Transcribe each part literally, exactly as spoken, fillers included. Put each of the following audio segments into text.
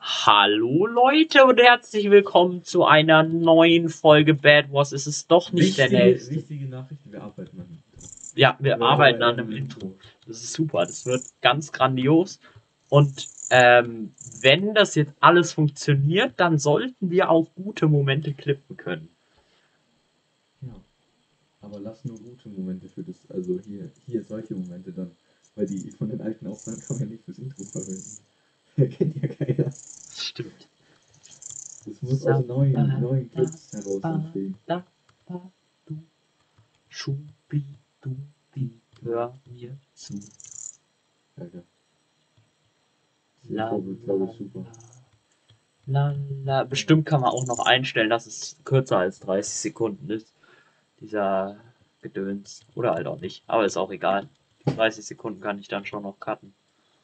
Hallo Leute und herzlich willkommen zu einer neuen Folge Bad Wars. Es ist doch nicht Wichtige, der nächste. wichtige Nachrichten, wir arbeiten an einem Intro. Ja, wir, Wir arbeiten an an einem Intro. Das ist super, das wird ganz grandios. Und ähm, wenn das jetzt alles funktioniert, dann sollten wir auch gute Momente klippen können. Ja, aber lass nur gute Momente für das, also hier, hier solche Momente dann, weil die von den alten Aufnahmen kann man ja nicht fürs Intro verwenden. Kennt ja keiner. Stimmt. Das muss aus neuen, neuen Clips heraus entstehen. Da, da, du, Schubi, du, die, hör mir zu. Alter. La, Das wird, glaube ich, super. La, la. Bestimmt kann man auch noch einstellen, dass es kürzer als dreißig Sekunden ist. Dieser Gedöns. Oder halt auch nicht. Aber ist auch egal. Die dreißig Sekunden kann ich dann schon noch cutten.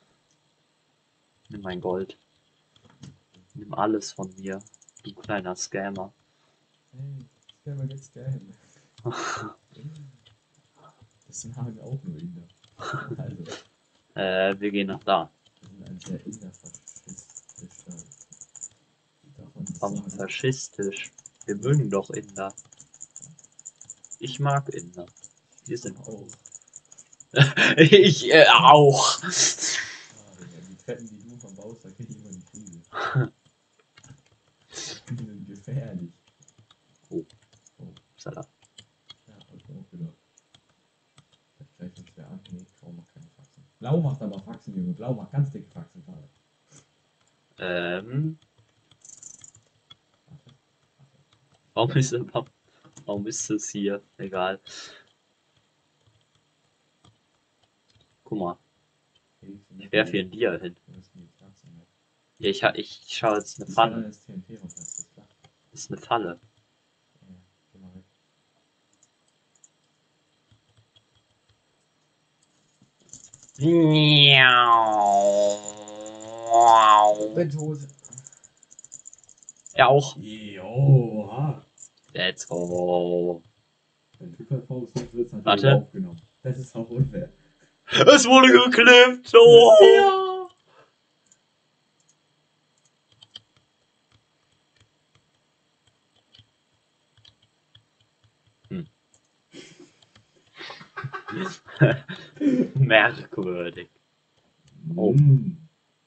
Nimm mein Gold. Nimm alles von mir. Du kleiner Scammer. Hey, Scammer get scam. Das sind halt auch nur Inder. Also. Äh, wir gehen nach da. Wir sind ein sehr Inder-faschistischer. Warum faschistisch? Wir mögen doch Inder. Ich mag Inder. Wir sind auch. ich äh, auch. Ah, die Treppen, die du verbaust, da krieg ich immer die Krise. Die sind gefährlich. Oh. Oh. Salat. Ja, hab ich auch gedacht. Vielleicht greift uns wer an. Nee, Grau macht keine Faxen. Blau macht aber Faxen, Junge. Blau macht ganz dicke Faxen gerade. Ähm. Warum ist, warum ist es hier? Egal. Guck mal. Ich werfe hier ein Dia hin. Ja, ich, ich schaue jetzt eine Falle. Das ist eine Falle. Betthose. Er auch. Joa. Let's go. Wenn du verfolgst, wird es natürlich Warte. aufgenommen. Das ist auch unfair. Es wurde geklippt. Oh. Ja. Hm. Merkwürdig. Oh. Mm.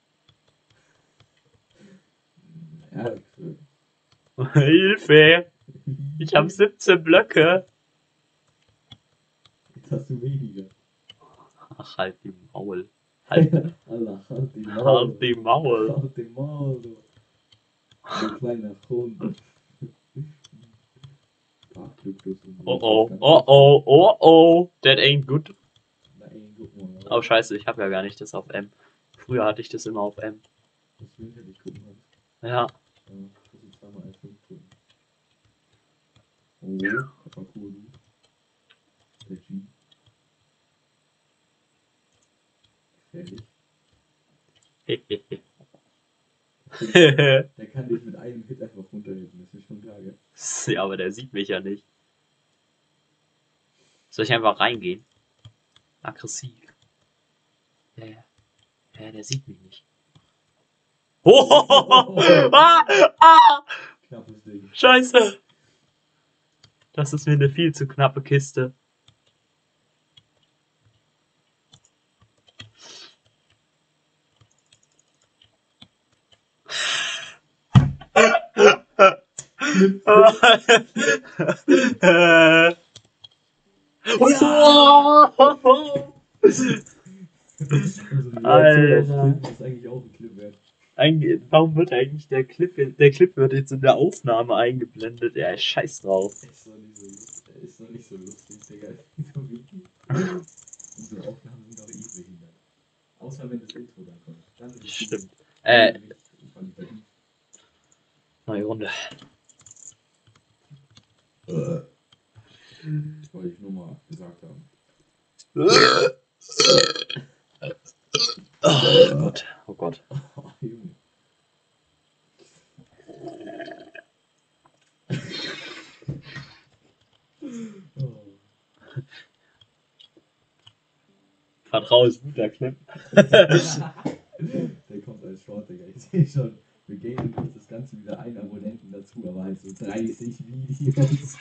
Merkwürdig. Hilfe. Ich habe siebzehn Blöcke. Jetzt hast du weniger. Ach, halt die Maul. Halt, Allah, halt die Maul. halt die Maul. Halt die Maul, du. Du kleiner Hund. Oh oh, oh oh, oh oh, that ain't good. That ain't good, man. Oh scheiße, ich habe ja gar nicht das auf M. Früher hatte ich das immer auf M. Das will ich nicht gucken. Ja. Ja, das ist zweimal F fünf drücken. Oh, das war cool, du. Der G. Gefährlich. Der kann dich mit einem Hit einfach runterhitten, das ist schon klar, gell? Ja, aber der sieht mich ja nicht. Soll ich einfach reingehen? Aggressiv. Ja, ja. Ja, der sieht mich nicht. Oh, oh, oh, oh. Ah, ah. Knappes Ding. Scheiße. Das ist mir eine viel zu knappe Kiste. Alter. Das ist eigentlich auch ein Clip wert. Warum wird eigentlich der Clip, der Clip wird jetzt in der Aufnahme eingeblendet? Ja, scheiß drauf. Ist doch nicht so lustig, ist doch nicht so lustig, Digga. Unsere Aufnahmen sind doch eh behindert. Außer wenn das Intro dann kommt. Dann ist Stimmt. Äh. Neue Runde. Äh. Wollte ich nur mal gesagt haben. Oh Gott, oh Gott. Oh, Junge. Vertrau ist guter Clip. Der kommt als Short, Digga. Ich sehe schon, Wir gehen uns das Ganze wieder ein Abonnenten dazu, aber halt so dreißig Videos.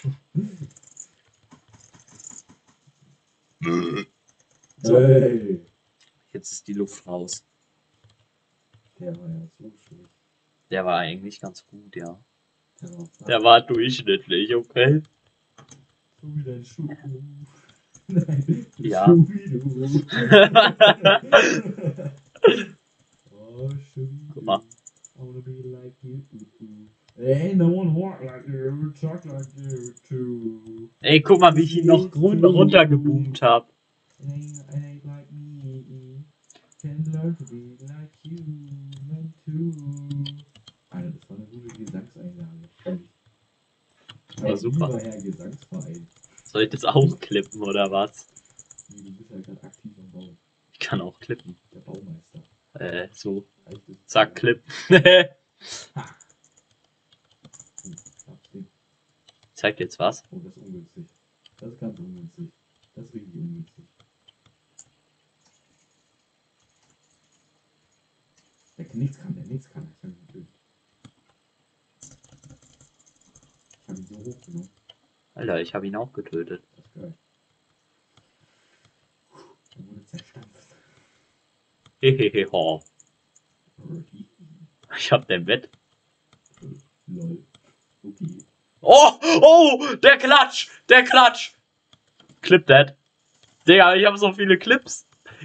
So. Hey. Jetzt ist die Luft raus. Der war ja so schlecht. Der war eigentlich ganz gut, ja. Der war, Der war durchschnittlich, okay? so wie dein Schuh. Nein, Ja. Schuh wie du. Oh, Schuh. Guck mal. I wanna be like you. Ain't no one walk like you, talk like you too. Ey, guck mal, wie ich ihn noch run runtergeboomt habe. Ain't, ain't like me. Can learn to be like you, meant to. Alter, das war eine gute Gesangseinlage. War super. Lieber Herr Gesangsverein. Soll ich das auch klippen oder was? Nee, du bist ja gerade aktiv am Bauen. Ich kann auch klippen. Der Baumeister. Äh, so. Reicht es? Zack, klipp. Ha! Oh, knappes Ding. Zeigt jetzt was? Oh, das ist ungünstig. Das ist ganz ungünstig. Das ist richtig ungünstig. Der nichts kann, der nichts kann. Ich hab ihn getötet. Ich hab ihn so hochgenommen. Alter, ich habe ihn auch getötet. Das ist geil. Er wurde zerstampft. Hehehe, ho. Ich hab dein Bett. Lol. Okay. Oh, oh, der Klatsch, der Klatsch. Clip that. Digga, ich habe so viele Clips.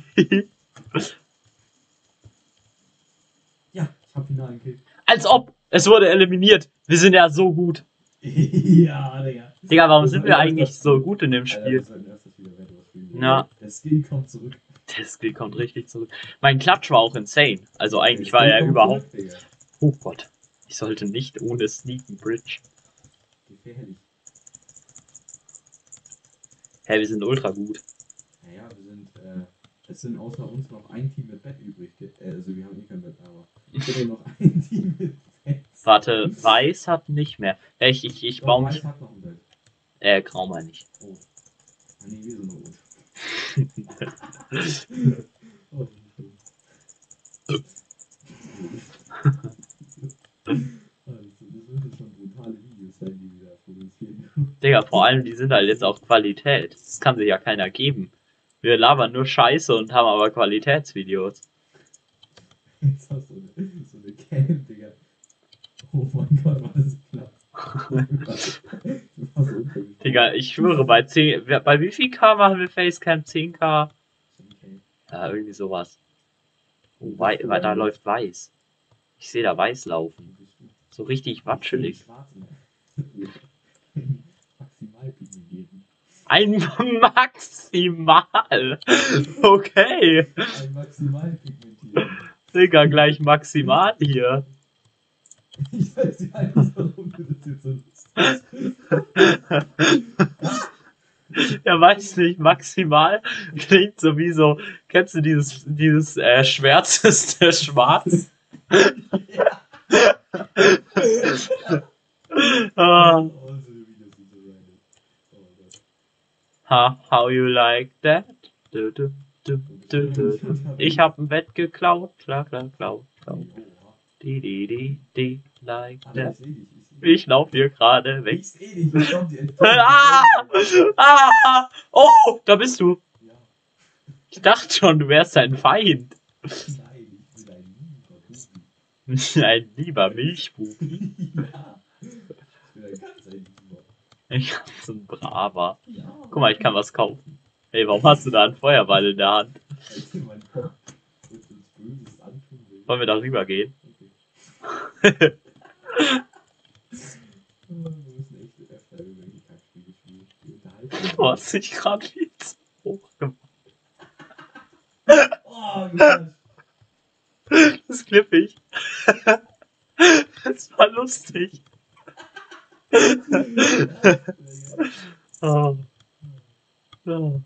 Ja, ich hab ihn angekillt. Als ob. Es wurde eliminiert. Wir sind ja so gut. Ja, Digga. Digga, warum Wir sind sollten wir erst eigentlich das so spielen. gut in dem Alter, wir Spiel? sollten erst das wieder Retro spielen. Ja. Der Skill kommt zurück. Der Skill kommt richtig zurück. Mein Klatsch war auch insane. Also eigentlich Der war Skill er kommt überhaupt... zurück, Digga. Oh Gott. Ich sollte nicht ohne Sneaken Bridge. Gefährlich. Hey, wir sind ultra gut. Naja, wir sind, äh, es sind außer uns noch ein Team mit Bett übrig. Äh, also wir haben eh kein Bett, aber es gibt noch ein Team mit Bett. Warte, Weiß hat nicht mehr. Hey, ich, ich, ich Doch, baue Weiß mich... hat noch ein Bett. Äh, Grau meine ich. Oh. Ah, nee, wir sind noch rot. Oh, das müssen schon brutale Videos sein, die wir da produzieren. Digga, vor allem, die sind halt jetzt auch Qualität. Das kann sich ja keiner geben. Wir labern nur Scheiße und haben aber Qualitätsvideos. Jetzt hast du so eine, so eine Cam, Digga. Oh mein Gott, war das knapp. Das war so unverschämt. Digga, ich schwöre, bei zehn, bei wie viel K machen wir Facecam? zehn K? Okay. Ja, irgendwie sowas. Oh, wei weil da läuft Weiß. Ich sehe da Weiß laufen. So richtig watschelig. Maximalpigmentieren. Ein Maximal. Okay. Ein Maximalpigmentieren. Digga, gleich maximal hier. Ich weiß nicht, warum du das jetzt so Ja, weiß nicht, maximal klingt sowieso. Kennst du dieses, dieses äh, schwärzeste Schwarz? Ja. Ah. Oh, so eine Videos sind so random. Oh Gott. Ha, how you like that? Du, du, du, du, du. Ich hab ein Bett geklaut. Klar, klar, klar. klar. Oha. Die, die, die, die, like Ah, that. ich seh dich, ich seh dich. Ich lauf hier gerade weg. Ich seh dich, ich komm dir Ah! Ah! Oh, da bist du. Ja. Ich dachte schon, du wärst ein Feind. Nein, ich bin ein lieber Bubi. Ein lieber Milchbubi. Ja. Ich bin ein ganz ein lieber. Ich bin so ein braver. Ja. Guck mal, ich kann was kaufen. Hey, warum hast du da einen Feuerball in der Hand? Als mein Kopf uns Böses antun will. Wollen wir da rüber gehen? Okay. Wir müssen echt öfter irgendwelche Kackspiele spielen. Die unterhalten. Du hast dich gerade viel zu hoch gemacht. Oh Gott. Das klipp ich. Das war lustig. Oh. Oh.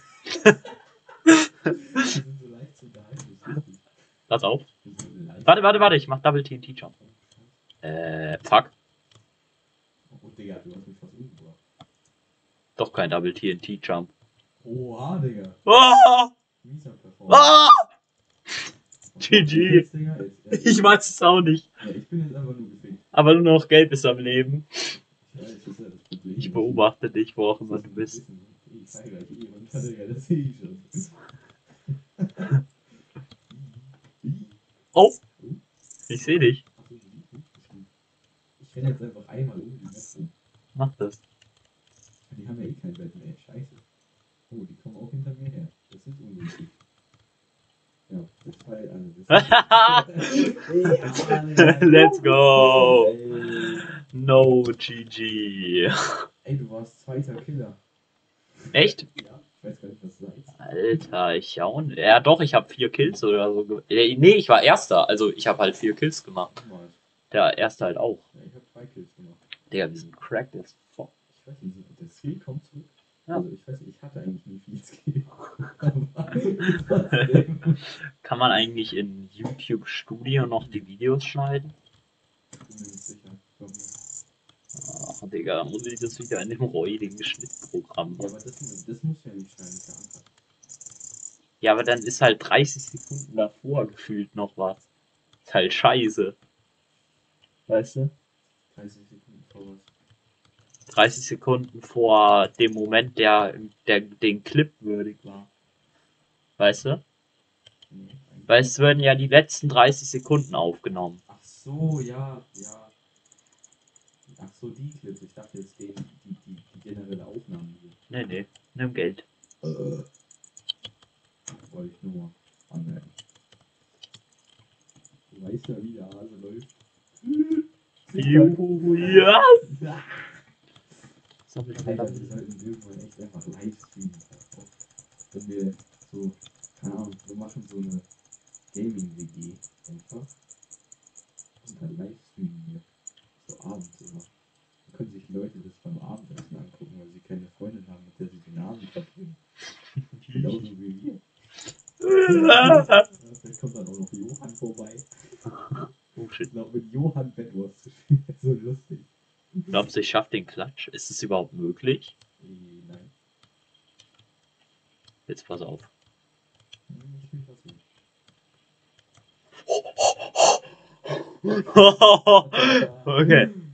Wir sind so leicht zu unterhalten, das ist richtig. Pass auf. Wir sind so leicht- Warte, warte, warte, ich mach Double T N T Jump. Äh, fuck. Oh Digga, du hast mich fast umgebracht. Doch kein Double T N T Jump. Oha, Digga. Oh! Mieser Performance. Oh! G G. Jetzt, Digga, jetzt, jetzt. Ich weiß es auch nicht. Ja, ich bin jetzt einfach nur gefickt. Aber nur noch Gelb ist am Leben. Ja, das ist ja das Problem. Ich beobachte dich, wo auch immer Das du ist bist. Wissen. Ich zeige gleich eh und Digga, das sehe ich schon. Oh! Ich sehe dich. Achso, du siehst mich. Ich renne jetzt einfach einmal um die Map rum. Mach das. Die haben ja eh kein Bett mehr. Scheiße. Oh, die kommen auch hinter mir her. Das ist ungünstig. Ja, das war also. Let's go! Ey. No G G. Ey, du warst zweiter Killer. Echt? Ja, ich weiß gar nicht, was du sagst. Alter, ich auch nicht. Ja, doch, ich habe vier Kills oder so. Ge äh, nee, ich war Erster. Also, ich habe halt vier Kills gemacht. Mal. Der Erste halt auch. Ja, ich habe zwei Kills gemacht. Digga, wir sind cracked as fuck. Ich weiß nicht, der Skill kommt zurück. Ja. Also, ich weiß nicht, ich hatte eigentlich nie viel Skill. Aber trotzdem. Kann man eigentlich in YouTube Studio noch die Videos schneiden? Ich bin mir nicht sicher. Glaub mir. Ach, Digga, muss ich das wieder in dem räudigen Schnittprogramm Ja, machen? aber das, das muss ja nicht schneiden, ist ja einfach. Ja, aber dann ist halt dreißig Sekunden davor gefühlt noch was. Ist halt scheiße. Weißt du? dreißig Sekunden vor was. dreißig Sekunden vor dem Moment, der, der den Clip würdig war. Weißt du? Nee, eigentlich. Weil es werden ja die letzten dreißig Sekunden aufgenommen. Ach so, ja, ja. Ach so, die Clips. Ich dachte jetzt den, die, die, die generelle Aufnahme hier. Nee, nee, nimm Geld. Äh. Wollte ich nur mal anmerken. Du weißt ja, wie der Hase läuft. Juhu, ja! So, wir Alter, wir sollten irgendwann echt einfach live streamen. Auch wenn wir so, keine Ahnung, wir machen so eine Gaming-W G einfach. Und dann live streamen wir. So abends immer. Dann können sich Leute das beim Abendessen angucken, weil sie keine Freundin haben, mit der sie den Abend verbringen. Genauso wie wir. Vielleicht kommt dann auch noch Johann vorbei. Oh shit. Ich glaube, mit Johann Bedwurst zu spielen, ist so lustig. Glaubst du, ich schaff den Klatsch? Ist es überhaupt möglich? Äh, nein. Jetzt pass auf. Hm, Ich will was sehen. Okay. Äh,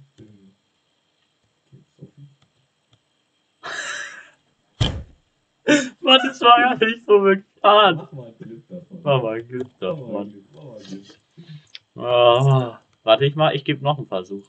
Mann, das war ja nicht so geplant. Mach mal ein Clip davon. Mach mal ein Glück Mach mal ein davon. Clip, mach mal ein Clip. Ah, warte ich mal, ich gebe noch einen Versuch.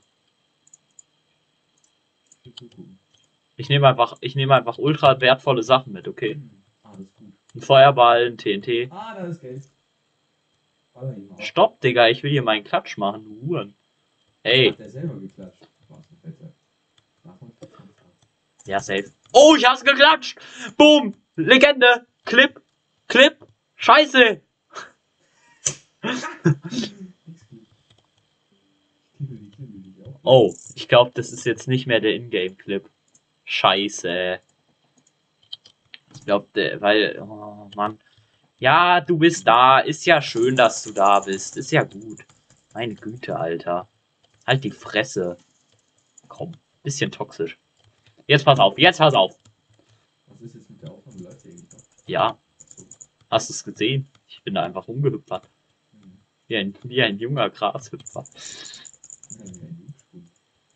Ich will zugucken. Ich nehme einfach, ich nehme einfach ultra wertvolle Sachen mit, okay? Hm, Alles gut. Ein Feuerball, ein T N T. Ah, da ist Geld. Baller ihn mal auf. Stopp, Digga, ich will hier meinen Klatsch machen, du Huren. Ey, Hat der selber geklatscht? Was ein Fetter. Davon fällt man ab. ja, safe. Oh, ich hab's geklatscht! Boom! Legende! Clip! Clip! Scheiße! Nichts gut. Ich klippe die, klippe die auch. Oh, ich glaube, das ist jetzt nicht mehr der Ingame-Clip. Scheiße. Ich glaube, weil, oh Mann. Ja, du bist da. Ist ja schön, dass du da bist. Ist ja gut. Meine Güte, Alter. Halt die Fresse. Komm, bisschen toxisch. Jetzt pass auf, jetzt pass auf. Was ist jetzt mit der Aufnahme? Läuft die eigentlich noch? Ja, So. hast du es gesehen? Ich bin da einfach rumgehüpfert. Hm. Wie ein, wie ein junger Grashüpfer. Nein, ein Jungspund.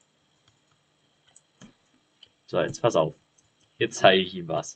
So, jetzt pass auf. Jetzt zeige ich ihm was.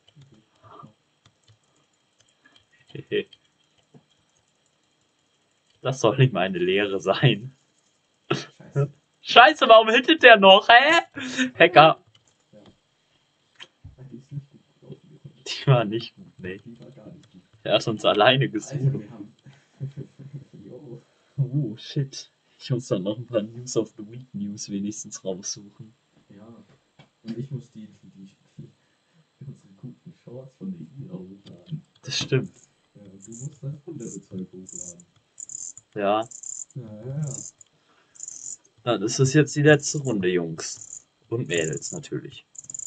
Das soll nicht meine Lehre sein. Scheiße. Scheiße, warum hittet der noch, hä? Hacker. Ja. Die ist nicht gut gelaufen, die Runde. Die war nicht gut, ne. Die war gar nicht gut. Er hat uns alleine Also, gesucht. wir haben. Jo. Oh, shit. Ich muss dann noch ein paar News of the Week News wenigstens raussuchen. Ja. Und ich muss die, die, die, die unsere guten Shorts von der Ira hochladen. Das stimmt. Ja, und du musst das andere Zeug hochladen. Ja, Ja, ja, ja. dann ist es jetzt die letzte Runde, Jungs. Und Mädels natürlich.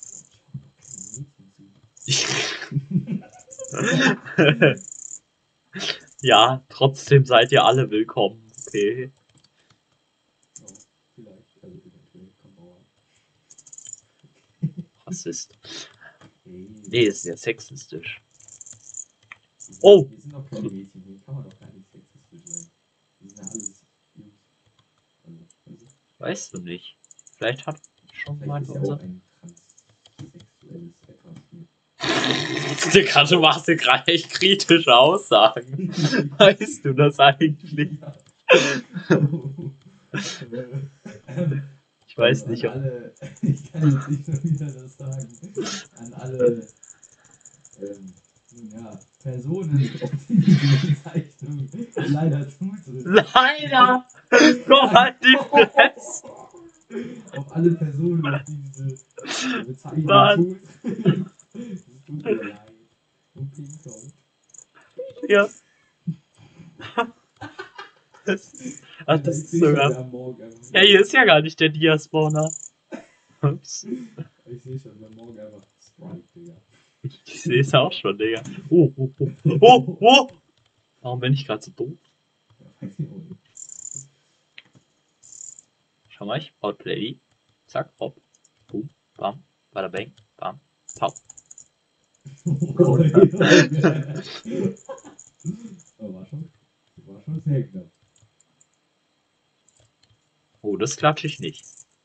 Ich hab noch keine Mädchen zu. Ja, trotzdem seid ihr alle willkommen. Okay. Ja, vielleicht. Also eventuell. Kommt auch an. Rassist. Hey. Nee, das ist ja sexistisch. Oh! Wir sind doch keine Mädchen, hier kann man doch gar nicht sexistisch ja alles Jungs. Also, also, Weißt du nicht. Vielleicht hat schon mal vielleicht ist ja unser. auch ein transsexuelles etwas hier. Digga, du machst dir gerade echt kritische Aussagen. Weißt du das eigentlich? Ich weiß Also nicht, an ob. alle, ich kann jetzt nicht so wieder das sagen, an alle ähm, nun ja, Personen, auf die diese Bezeichnung leider zutrifft. Leider! Komm halt die Fresse! Auf alle Personen, auf die diese Bezeichnung Mann. zutrifft. Es tut mir leid. Und Pink kommt. Ja. Ach, das ist sogar. Am Morgen einfach Ja, hier ist ja gar nicht der Diaspawner. Ups. Ich sehe schon, am Morgen einfach Strike, Digga. Ich sehe es auch schon, Digga. Oh, oh, oh, oh, oh. Warum bin ich gerade so doof? Ja, weiß ich auch nicht. Schau mal, ich Outplay. Zack, hopp. Boom, bam, bada bang, bam, pau. Oh, Junge. Oh, war schon, war schon sehr knapp. Oh, das klatsche ich nicht.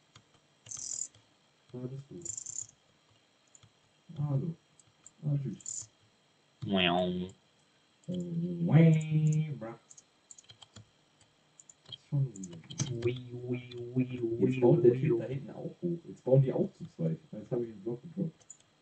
Ja, das ist gut. Hallo. Ah, tschüss. Miau. Wait, bruh. Das ist schon weird. Wii, wii, wii, Jetzt wii, baut der Typ wii. da hinten auch hoch. Jetzt bauen die auch zu zweit. Jetzt habe ich einen Block gedroppt.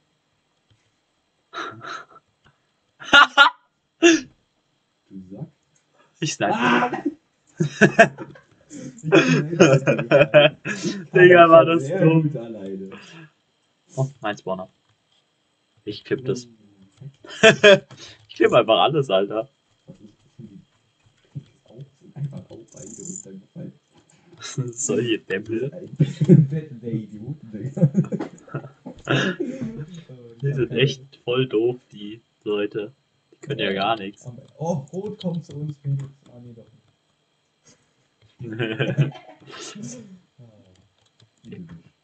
Du Sack. Ich sag. Ah! Ich bin selbst gefallen. Digga, war schon das sehr dumm. gut alleine. Oh, mein Spawner. Ich kipp das. Was Ich kipp einfach alles, Alter. ist das? Auch sind einfach auch beide runtergefallen. Solche Dämpel. Battle der Idioten, Digga. Die sind echt voll doof, die Leute. Die können ja gar nichts. Oh, Rot kommt zu uns, Felix. Ah, nee, doch nicht. Ah, idyllisch.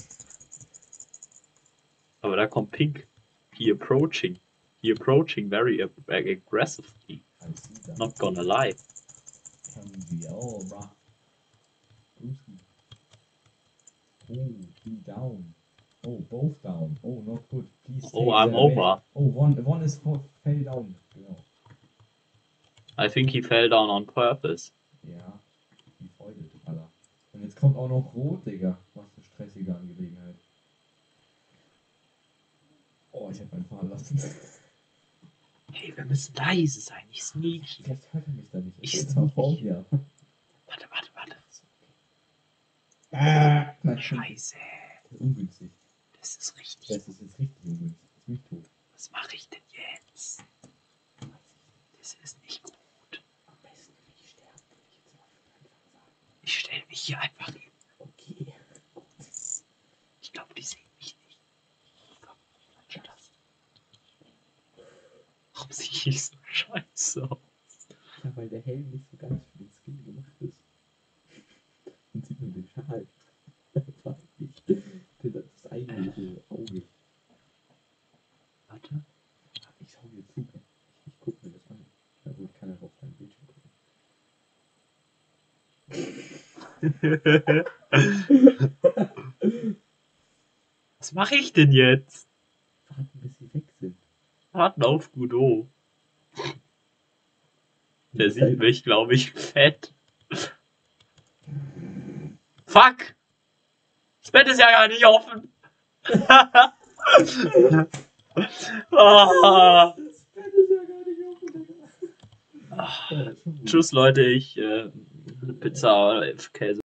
Aber da kommt Pink. He approaching. He approaching very ag aggressively. I see that. Not gonna lie. Can be all, bruh. Brewski. Oh, he down. Oh, both down. Oh, not good. Please take Oh, I'm the away. over. Oh, one, one is for, fell down. Genau. I think he fell down on purpose. Ja, die Freude, Alter. Und jetzt kommt auch noch Rot, Digga. Was für stressige Angelegenheit. Oh, ich hab meinen fahren lassen. Hey, wir müssen leise sein, nicht sneaky. Jetzt hört er mich da nicht. Ich jetzt sneaky. vor mir. Warte, warte, warte. Ah, Scheiße. Das ist ungünstig. Das ist richtig. Das ist jetzt richtig ungünstig. Das ist mich tot. Was mache ich denn jetzt? Das ist nicht gut. Am besten will ich sterben, würde ich jetzt mal einfach sagen. Ich stelle mich hier einfach hin. Okay. Ich glaube, die sehen mich nicht. Komm, manche das. Warum sehe ich so scheiße aus? Ja, weil der Helm nicht so ganz für den Skin gemacht ist. Man sieht nur den Schal. Einfach nicht. Das eigentliche Auge. Warte. Ich schau dir zu. Ich, ich guck mir das an. Na gut, kann er auf deinem Bildschirm gucken. Was mache ich denn jetzt? Warten, bis sie weg sind. Warten auf Godot. Der sieht mich, glaube ich, fett. Fuck! Das Bett ist ja gar nicht offen. Ah. Das Bett ist ja gar nicht offen, Digga. Tschüss, Leute. Ich äh, Pizza oder Käse.